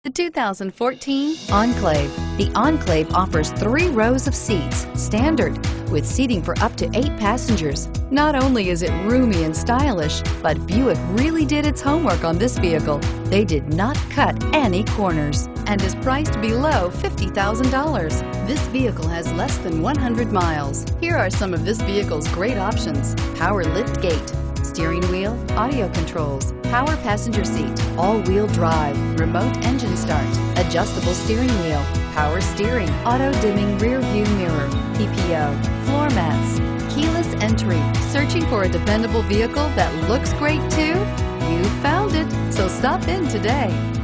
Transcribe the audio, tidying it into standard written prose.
The 2014 Enclave. The Enclave offers 3 rows of seats, standard, with seating for up to 8 passengers. Not only is it roomy and stylish, but Buick really did its homework on this vehicle. They did not cut any corners and is priced below $50,000. This vehicle has less than 100 miles. Here are some of this vehicle's great options: power lift gate, steering wheel audio controls, power passenger seat, all-wheel drive, remote engine start, adjustable steering wheel, power steering, auto-dimming rear view mirror, PPO, floor mats, keyless entry. Searching for a dependable vehicle that looks great too? You found it, so stop in today.